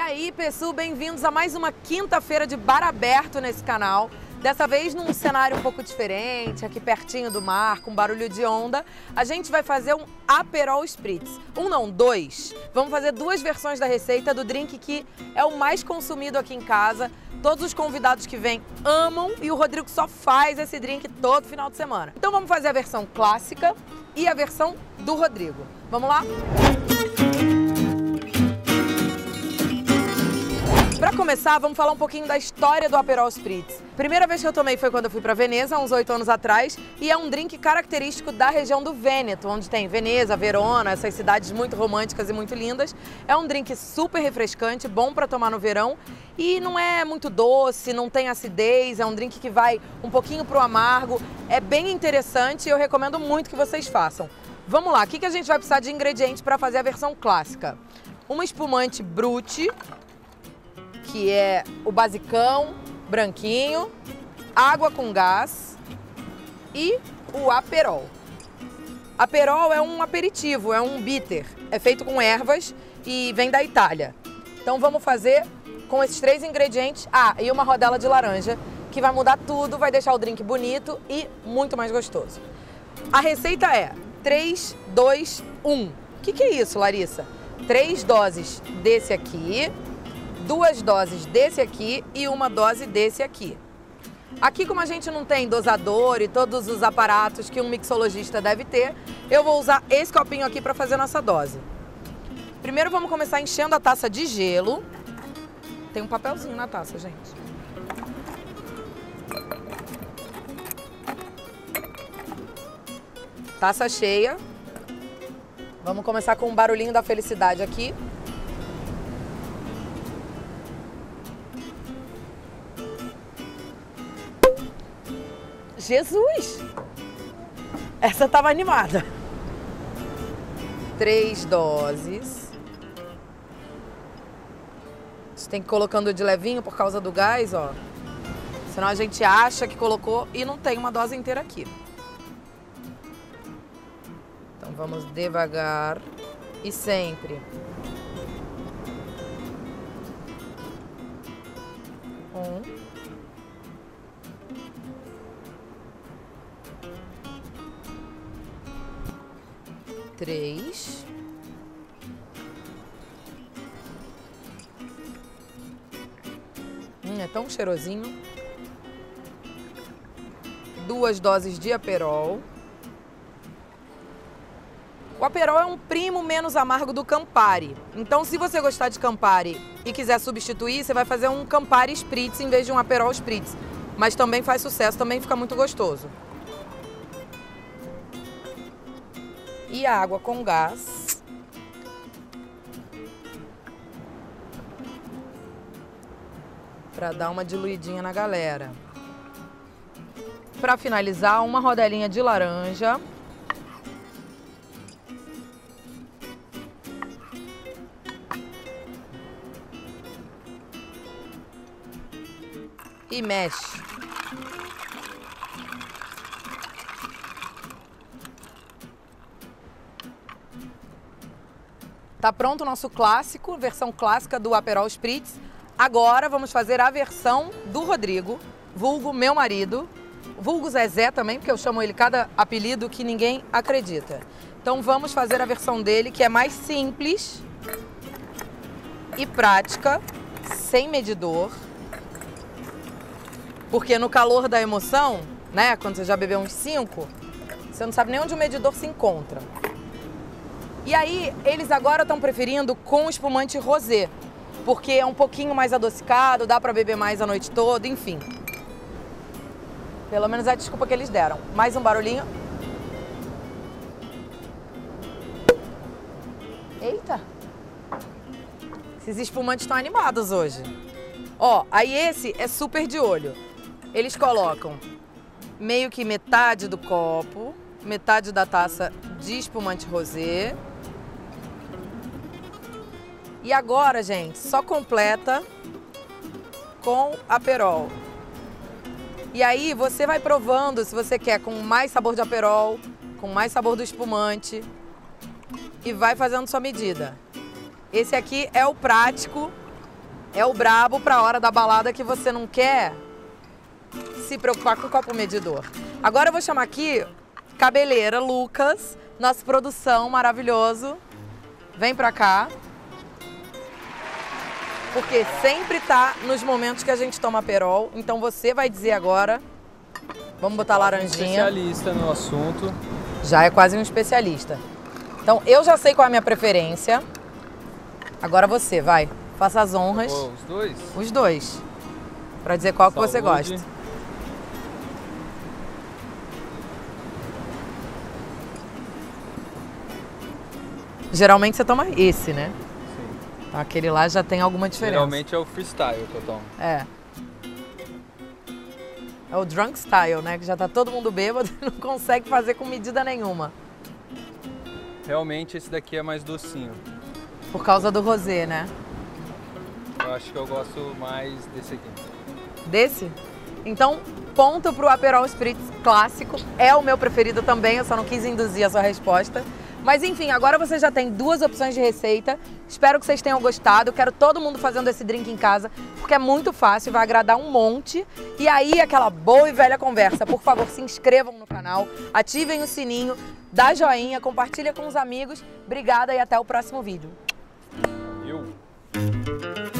aí, pessoal, bem-vindos a mais uma quinta-feira de bar aberto nesse canal. Dessa vez num cenário um pouco diferente, aqui pertinho do mar, com barulho de onda. A gente vai fazer um Aperol Spritz. Um não, dois. Vamos fazer duas versões da receita do drink que é o mais consumido aqui em casa. Todos os convidados que vêm amam e o Rodrigo só faz esse drink todo final de semana. Então vamos fazer a versão clássica e a versão do Rodrigo. Vamos lá? Para começar, vamos falar um pouquinho da história do Aperol Spritz. Primeira vez que eu tomei foi quando eu fui para Veneza, uns 8 anos atrás, e é um drink característico da região do Vêneto, onde tem Veneza, Verona, essas cidades muito românticas e muito lindas. É um drink super refrescante, bom para tomar no verão e não é muito doce, não tem acidez, é um drink que vai um pouquinho pro amargo, é bem interessante e eu recomendo muito que vocês façam. Vamos lá, o que a gente vai precisar de ingredientes para fazer a versão clássica? Uma espumante Brut, que é o basicão, branquinho, água com gás e o Aperol. Aperol é um aperitivo, é um bitter, é feito com ervas e vem da Itália. Então vamos fazer com esses três ingredientes, e uma rodela de laranja, que vai mudar tudo, vai deixar o drink bonito e muito mais gostoso. A receita é 3, 2, 1. O que é isso, Larissa? 3 doses desse aqui, 2 doses desse aqui e 1 dose desse aqui. Aqui, como a gente não tem dosador e todos os aparatos que um mixologista deve ter, eu vou usar esse copinho aqui para fazer nossa dose. Primeiro vamos começar enchendo a taça de gelo. Tem um papelzinho na taça, gente. Taça cheia. Vamos começar com um barulhinho da felicidade aqui. Jesus! Essa tava animada. 3 doses. A gente tem que ir colocando de levinho por causa do gás, ó. Senão a gente acha que colocou e não tem uma dose inteira aqui. Então vamos devagar e sempre. 1. 3. É tão cheirosinho. 2 doses de Aperol. O Aperol é um primo menos amargo do Campari. Então, se você gostar de Campari e quiser substituir, você vai fazer um Campari Spritz em vez de um Aperol Spritz. Mas também faz sucesso, também fica muito gostoso. E a água com gás. Para dar uma diluidinha na galera. Para finalizar, uma rodelinha de laranja. E mexe. Tá pronto o nosso clássico, versão clássica do Aperol Spritz. Agora vamos fazer a versão do Rodrigo, vulgo meu marido, vulgo Zezé também, porque eu chamo ele cada apelido que ninguém acredita. Então vamos fazer a versão dele, que é mais simples e prática, sem medidor. Porque no calor da emoção, né, quando você já bebeu uns 5, você não sabe nem onde o medidor se encontra. E aí, eles agora estão preferindo com espumante rosé, porque é um pouquinho mais adocicado, dá pra beber mais a noite toda, enfim. Pelo menos é a desculpa que eles deram. Mais um barulhinho. Eita! Esses espumantes estão animados hoje. Ó, aí esse é super de olho. Eles colocam meio que metade do copo, metade da taça de espumante rosé. E agora, gente, só completa com Aperol. E aí você vai provando se você quer com mais sabor de Aperol, com mais sabor do espumante e vai fazendo sua medida. Esse aqui é o prático É o brabo pra hora da balada que você não quer se preocupar com o copo medidor. Agora eu vou chamar aqui cabeleira Lucas, nossa produção maravilhoso. Vem pra cá. Porque sempre tá nos momentos que a gente toma Aperol. Então você vai dizer agora. Vamos botar laranjinha. Especialista no assunto. Já é quase um especialista. Então eu já sei qual é a minha preferência. Agora você, vai. Faça as honras. Oh, os dois? Os dois. Pra dizer qual que você gosta. Geralmente você toma esse, né? Sim. Então, aquele lá já tem alguma diferença. Geralmente é o freestyle que eu tomo. É. É o drunk style, né? Que já tá todo mundo bêbado e não consegue fazer com medida nenhuma. Realmente esse daqui é mais docinho. Por causa do rosé, né? Eu acho que eu gosto mais desse aqui. Desse? Então, ponto pro Aperol Spritz clássico. É o meu preferido também, eu só não quis induzir a sua resposta. Mas enfim, agora você já tem duas opções de receita. Espero que vocês tenham gostado. Quero todo mundo fazendo esse drink em casa, porque é muito fácil, vai agradar um monte. E aí, aquela boa e velha conversa. Por favor, se inscrevam no canal, ativem o sininho, dá joinha, compartilha com os amigos. Obrigada e até o próximo vídeo. Eu.